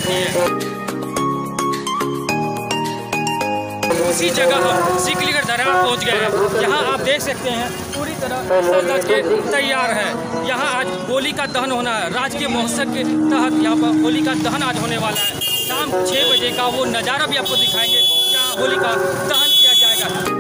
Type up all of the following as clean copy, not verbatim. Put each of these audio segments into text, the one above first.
जाती है। उसी जगह हम सिकलीगढ़ दरगाह पहुंच गए हैं। यहाँ आप देख सकते हैं पूरी तरह सज के तैयार है। यहाँ आज होली का दहन होना है। राजकीय महोत्सव के तहत यहाँ पर होली का दहन आज होने वाला है। शाम 6 बजे का वो नज़ारा भी आपको दिखाएंगे जहाँ होली का दहन किया जाएगा।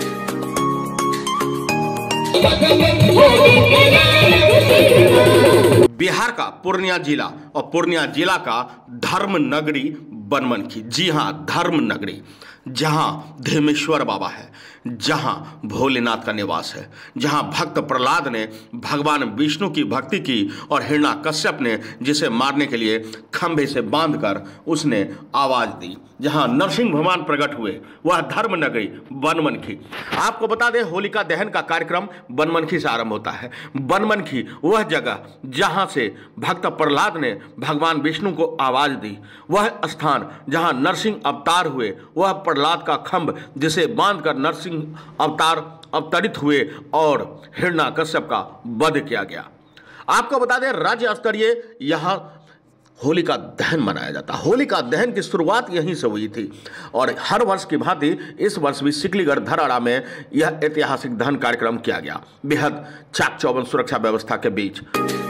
बिहार का पूर्णिया जिला और पूर्णिया जिला का धर्म नगरी बनमनखी, जी हाँ धर्म नगरी, जहाँ धेमेश्वर बाबा है, जहाँ भोलेनाथ का निवास है, जहाँ भक्त प्रहलाद ने भगवान विष्णु की भक्ति की और हिरण्याकश्यप ने जिसे मारने के लिए खंभे से बांधकर उसने आवाज दी, जहाँ नरसिंह भगवान प्रकट हुए, वह धर्म नगरी बनमनखी। आपको बता दें होलिका दहन का कार्यक्रम बनमनखी से आरंभ होता है। बनमनखी वह जगह जहाँ से भक्त प्रहलाद ने भगवान विष्णु को आवाज दी, वह स्थान जहाँ नरसिंह अवतार हुए, वह प्रहलाद का खंभ जिसे बांधकर नरसिंह अवतार अवतरित हुए और हिरण्याकश्यप का वध किया गया। आपको बता दें राज्य स्तरीय यहाँ होलिका दहन मनाया जाता है। होलिका दहन की शुरुआत यहीं से हुई थी और हर वर्ष की भांति इस वर्ष भी सिकलीगढ़ धराड़ा में यह ऐतिहासिक दहन कार्यक्रम किया गया, बेहद चाक चौबंद सुरक्षा व्यवस्था के बीच।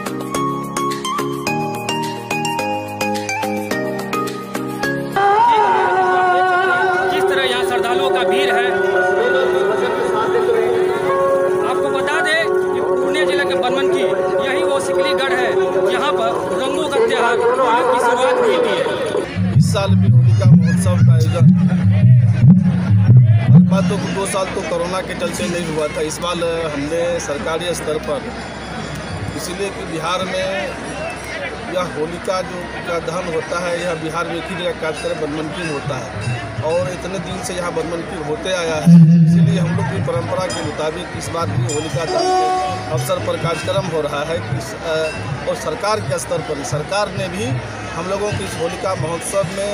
जिस तरह यहाँ श्रद्धालुओं का भीड़ है, आपको बता दें कि पूर्णिया जिला के बनमनखी यही वो सिकलीगढ़ है जहाँ पर रंगों का त्योहार की शुरुआत हुई थी। इस साल भी होलिका महोत्सव का आयोजन बात तो 2 साल तो कोरोना के चलते नहीं हुआ था। इस बार हमने सरकारी स्तर पर, इसीलिए कि बिहार में यह होलिका जो का दहन होता है, यह बिहार में एक ही जगह कार्यक्रम बनमनखी में होता है और इतने दिन से यहाँ बनमनखी होते आया है। इसीलिए हम लोग की परंपरा के मुताबिक इस बार भी होलिका दहन के अवसर पर कार्यक्रम हो रहा है और सरकार के स्तर पर सरकार ने भी हम लोगों की इस होलिका महोत्सव में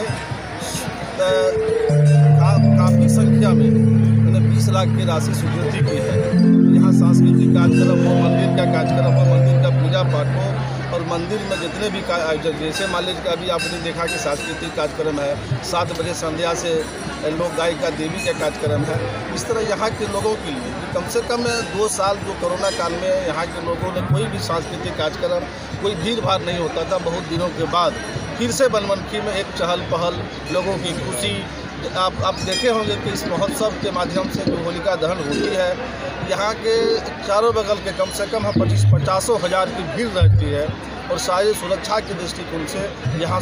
काफ़ी संख्या में 20 लाख की राशि स्वीकृति की है। यहाँ सांस्कृतिक कार्यक्रम हो, मंदिर का कार्यक्रम हो, मंदिर का पूजा पाठ हो और मंदिर में जितने भी आयोजन, जैसे मान लीजिए अभी आपने देखा कि सांस्कृतिक कार्यक्रम है, 7 बजे संध्या से लोक गायिका देवी का कार्यक्रम है। इस तरह यहाँ के लोगों के लिए कम से कम 2 साल जो कोरोना काल में यहाँ के लोगों ने कोई भी सांस्कृतिक कार्यक्रम, कोई भीड़ भाड़ नहीं होता था, बहुत दिनों के बाद फिर से बनमनखी में एक चहल पहल, लोगों की खुशी। आप देखे होंगे कि इस महोत्सव के माध्यम से जो होलिका दहन होती है, यहाँ के चारों बगल के कम से कम 25-50 हज़ार की भीड़ रहती है और सारी सुरक्षा के दृष्टिकोण से यहाँ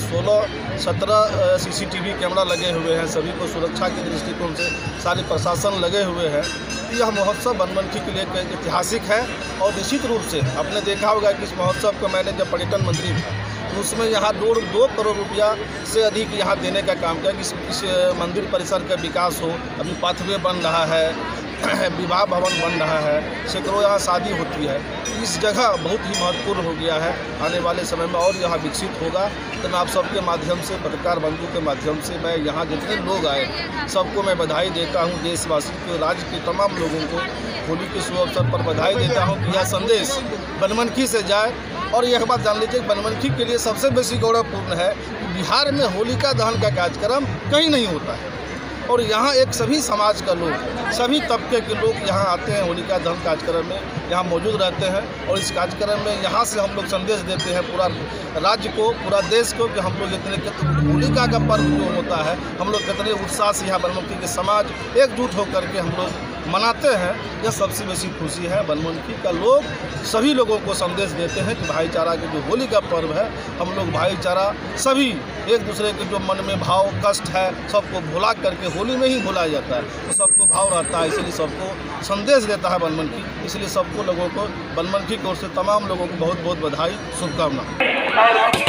16-17 CCTV कैमरा लगे हुए हैं। सभी को सुरक्षा के दृष्टिकोण से सारे प्रशासन लगे हुए हैं। यह महोत्सव बनमनखी के लिए ऐतिहासिक है और निश्चित रूप से आपने देखा होगा कि इस महोत्सव को मैंने जब पर्यटन मंत्री था उसमें यहाँ 2 करोड़ रुपया से अधिक यहाँ देने का काम किया कि इस मंदिर परिसर का विकास हो। अभी पाथवे बन रहा है, विवाह भवन बन रहा है, सैकड़ों यहाँ शादी होती है। इस जगह बहुत ही महत्वपूर्ण हो गया है, आने वाले समय में और यहाँ विकसित होगा। तो मैं आप सबके माध्यम से, पत्रकार बंधु के माध्यम से मैं यहाँ जितने लोग आए सबको मैं बधाई देता हूँ। देशवासी को, राज्य के तमाम लोगों को होली के शुभ अवसर पर बधाई देता हूँ कि यह संदेश बनमनखी से जाए। और यह बात जान लीजिए बनमनखी के लिए सबसे बेसी गौरवपूर्ण है कि बिहार में होलिका दहन का कार्यक्रम कहीं नहीं होता है और यहाँ एक सभी समाज का लोग, सभी तबके के लोग यहाँ आते हैं होलिका दहन कार्यक्रम में, यहाँ मौजूद रहते हैं और इस कार्यक्रम में यहाँ से हम लोग संदेश देते हैं पूरा राज्य को, पूरा देश को कि हम लोग इतने होलिका का पर्व जो होता है, हम लोग कितने उत्साह से यहाँ बनमनखी के समाज एकजुट होकर के हम लोग मनाते हैं। यह सबसे बेसी खुशी है। बनमनखी का लोग सभी लोगों को संदेश देते हैं कि भाईचारा के जो होली का पर्व है, हम लोग भाईचारा सभी एक दूसरे के जो मन में भाव कष्ट है सबको भुला करके होली में ही भुलाया जाता है, तो सबको भाव रहता है, इसलिए सबको संदेश देता है बनमनखी। इसलिए सबको लोगों को बनमनखी की ओर से तमाम लोगों को बहुत बहुत बधाई, शुभकामनाएं।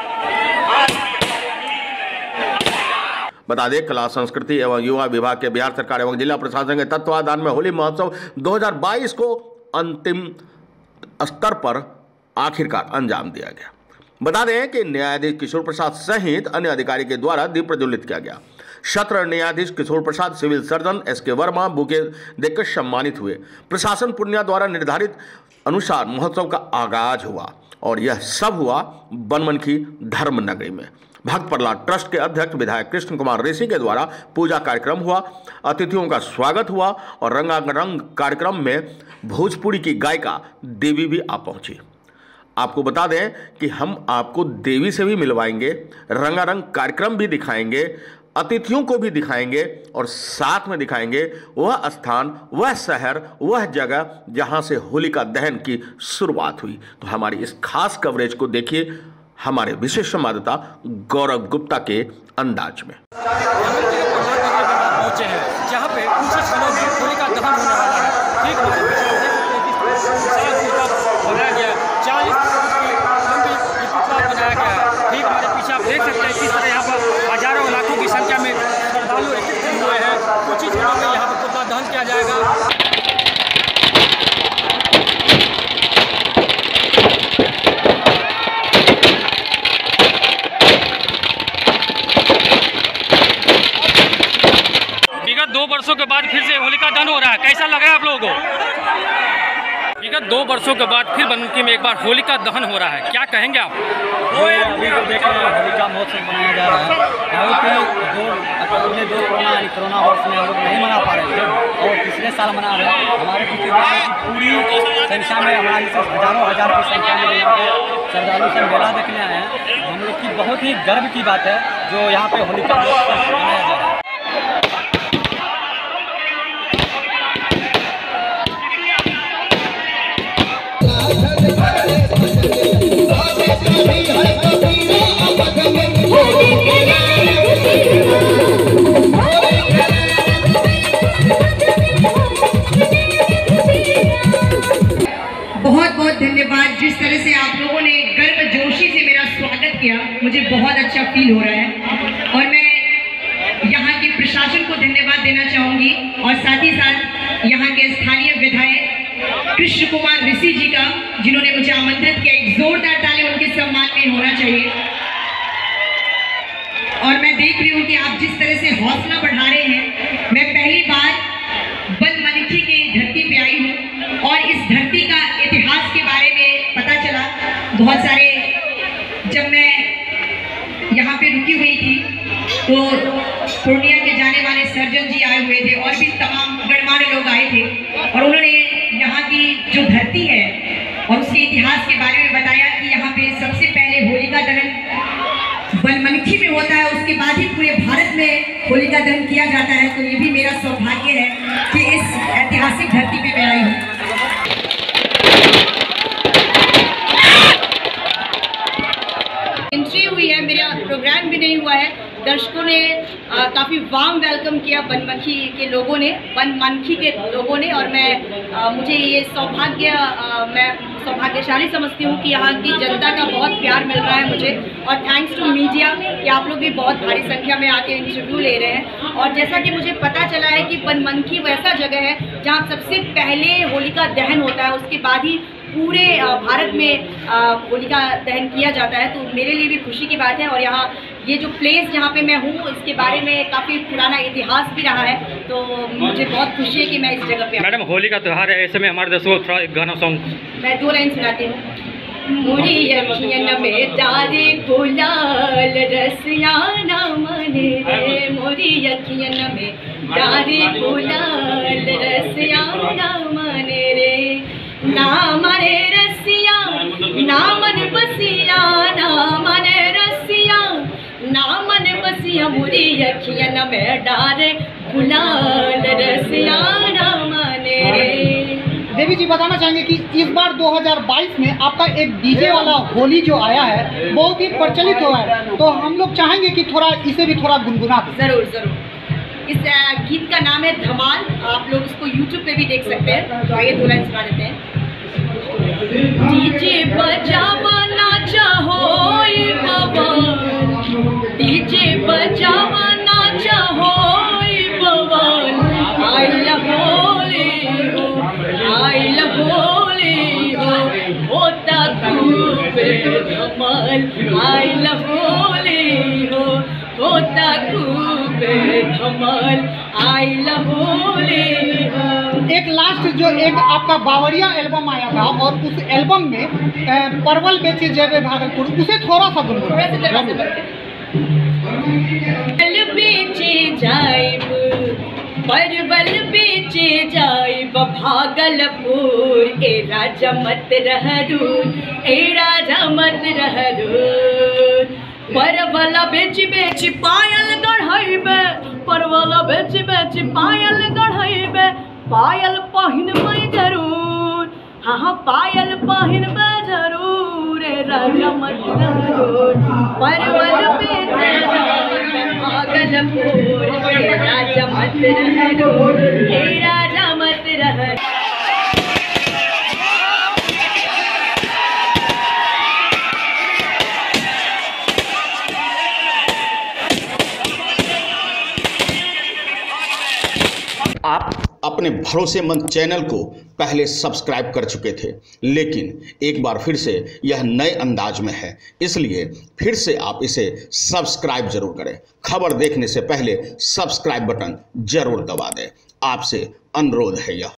बता दें कला संस्कृति एवं युवा विभाग के बिहार सरकार एवं जिला प्रशासन के तत्वाधान में होली महोत्सव 2022 को अंतिम स्तर पर आखिरकार अंजाम दिया गया। बता दें कि न्यायाधीश किशोर प्रसाद सहित अन्य अधिकारी के द्वारा दीप प्रज्वलित किया गया। सत्र न्यायाधीश Kishore Prasad, civil surgeon SK Verma bouquet देकर सम्मानित हुए। प्रशासन पूर्णिया द्वारा निर्धारित अनुसार महोत्सव का आगाज हुआ और यह सब हुआ बनमनखी धर्म नगरी में। भक्त प्रहलाद ट्रस्ट के अध्यक्ष विधायक कृष्ण कुमार ऋषि के द्वारा पूजा कार्यक्रम हुआ, अतिथियों का स्वागत हुआ और रंगारंग कार्यक्रम में भोजपुरी की गायिका देवी भी आ पहुंची। आपको बता दें कि हम आपको देवी से भी मिलवाएंगे, रंगारंग कार्यक्रम भी दिखाएंगे, अतिथियों को भी दिखाएंगे और साथ में दिखाएंगे वह स्थान, वह शहर, वह जगह जहां से होलिका दहन की शुरुआत हुई। तो हमारी इस खास कवरेज को देखिए हमारे विशेष संवाददाता गौरव गुप्ता के अंदाज में। पहुंचे हैं जहां पे कुछ क्षणों में होलिका दहन होने वाला है। ठीक बनाया गया है, 40 फुट की लंबी ये पुतला बनाया गया है। ठीक हमारे पीछे आप देख सकते हैं किस तरह यहाँ पर हजारों लाखों की संख्या में श्रद्धालु एकत्रित हुए हैं। कुछ ही क्षणों में यहाँ पर पुतला दहन किया जाएगा। विगत 2 वर्षों के बाद फिर से होलिका दहन हो रहा है, कैसा लग रहा है आप लोगों को? विगत 2 वर्षों के बाद फिर बनमनखी में एक बार होलिका दहन हो रहा है, क्या कहेंगे आप? अभी तो देख रहे हैं होलिका महोत्सव मनाया जा रहा है। अगले कोरोना वर्ष में हम लोग नहीं मना पा रहे थे और पिछले साल मना रहे हैं। हमारे पूरी संख्या में हमारी हजारों हजार की संख्या में यहाँ पे श्रद्धालु से मेला देखने आए हैं। हम लोग की बहुत ही गर्व की बात है जो यहाँ पे होलिका महोत्सव मनाया जा रहा है। बहुत बहुत धन्यवाद। जिस तरह से आप लोगों ने गर्मजोशी से मेरा स्वागत किया, मुझे बहुत अच्छा फील हो रहा है और मैं यहाँ के प्रशासन को धन्यवाद देना चाहूँगी और साथ ही साथ यहाँ के स्थानीय विधायक कृष्ण कुमार ऋषि जी का, जिन्होंने मुझे आमंत्रित किया। एक जोरदार ताली उनके सम्मान में होना चाहिए। और मैं देख रही हूँ कि आप जिस तरह से हौसला बढ़ा रहे हैं। मैं पहली बार बनमनखी की धरती पे आई हूँ और इस धरती का इतिहास के बारे में पता चला। बहुत सारे जब मैं यहाँ पे रुकी हुई थी तो पूर्णिया के जाने वाले सर्जन जी आए हुए थे और भी तमाम गणमान्य लोग आए थे और उन्होंने यहाँ की जो धरती है और उसके इतिहास के बारे में बताया कि यहाँ पे सबसे पहले होलिका दहन बनमनखी में होता है, उसके बाद ही पूरे भारत में होलिका दहन किया जाता है। तो ये भी मेरा सौभाग्य है कि इस ऐतिहासिक धरती पे मैं आई हूँ। एंट्री हुई है, मेरा प्रोग्राम भी नहीं हुआ है। दर्शकों ने काफ़ी वार्म वेलकम किया बनमनखी के लोगों ने, बनमनखी के लोगों ने। और मुझे ये मैं सौभाग्यशाली समझती हूँ कि यहाँ की जनता का बहुत प्यार मिल रहा है मुझे। और थैंक्स टू मीडिया कि आप लोग भी बहुत भारी संख्या में आके इंटरव्यू ले रहे हैं। और जैसा कि मुझे पता चला है कि बनमनखी वैसा जगह है जहाँ सबसे पहले होलिका दहन होता है, उसके बाद ही पूरे भारत में होलिका दहन किया जाता है। तो मेरे लिए भी खुशी की बात है। और यहाँ ये जो प्लेस जहाँ पे मैं हूँ इसके बारे में काफ़ी पुराना इतिहास भी रहा है, तो मुझे बहुत खुशी है कि मैं इस जगह पे। मैडम होली का त्यौहार है, ऐसे में हमारे दर्शकों को थोड़ा एक गाना सॉन्ग मैं 2 लाइन सुनाती हूँ। मोरी अखियन में तारे गुलाल रसिया ना मने रे, मोरी अखियन में तारे गुलाल रसिया ना मने रे, ना मने रसिया ना मन बसिया, ना मने रसिया ना मन बसिया, मोरी अखियन में डारे गुलाल रसिया ना मने रे। देवी जी बताना चाहेंगे कि इस बार 2022 में आपका एक डीजे वाला होली जो आया है बहुत ही प्रचलित हुआ है, तो हम लोग चाहेंगे कि थोड़ा इसे भी थोड़ा गुनगुना दें। जरूर जरूर। इस गीत का नाम है धमाल, आप लोग इसको YouTube पे भी देख सकते हैं। तो आइए 2 लाइन सुना देते हैं। डीजे बजावा नाचा होए बवाल, डीजे बजावा नाचा होए बवाल, आई लव होली हो, आई लव होली हो, होता खूब धमाल, आई लव होली हो, होता खूब धमाल, आई लव होली हो। एक लास्ट जो एक आपका बावरिया एल्बम आया था और उस एल्बम में परवल बेचे जेबे भागलपुर, उसे थोड़ा सा गुनगुना। बेचे जाइब परवल बेचे जाइब भागलपुर, ए राजा मत रह दूर, ए राजा मत रह दूर। परवल बेची बेची पायल गढ़ाइबे, परवल बेची बेची पायल गढ़ाइबे, पायल पहिनबै जरूर, हाँ पायल पहिनबै जरूर, ए राजा मत रह दूर। परवल बेचे जाइब भागलपुर, ए राजा मत रह दूर, ए राजा मत रह दूर। आप अपने भरोसेमंद चैनल को पहले सब्सक्राइब कर चुके थे, लेकिन एक बार फिर से यह नए अंदाज में है, इसलिए फिर से आप इसे सब्सक्राइब जरूर करें। खबर देखने से पहले सब्सक्राइब बटन जरूर दबा दें। आपसे अनुरोध है यह।